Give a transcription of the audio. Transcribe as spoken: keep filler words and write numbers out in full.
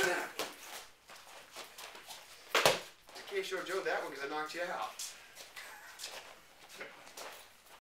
I can't show Joe that one because I knocked you out.